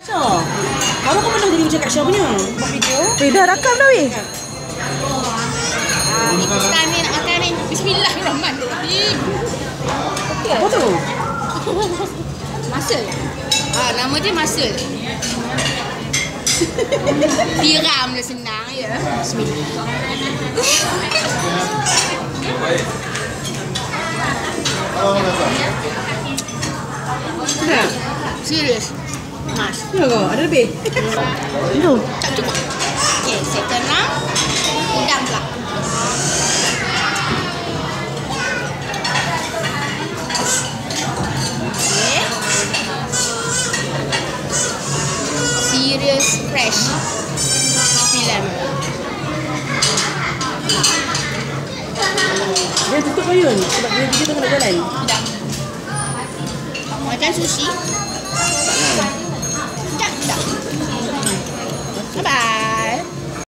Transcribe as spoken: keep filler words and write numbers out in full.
So, kamu kau pernah jadi macam Kak Syah punya? Buat video? Weh, dah rakam dah weh. Ah, ni sekarang ni nak makan ni. Bismillahirrahmanirrahim. Okay. Apa tu? Muscle. Ah, nama dia muscle. Tiram dia senang ya. Bismillah. Dah. Serius. Mas. Ya ke? Ada lebih? Tu. Tak cukup. Okey, second round. Udang pula. Okey. Serious fresh. Bismillah. Dia tutup payun sebab dia video tu kena jalan. Udang. Makan sushi.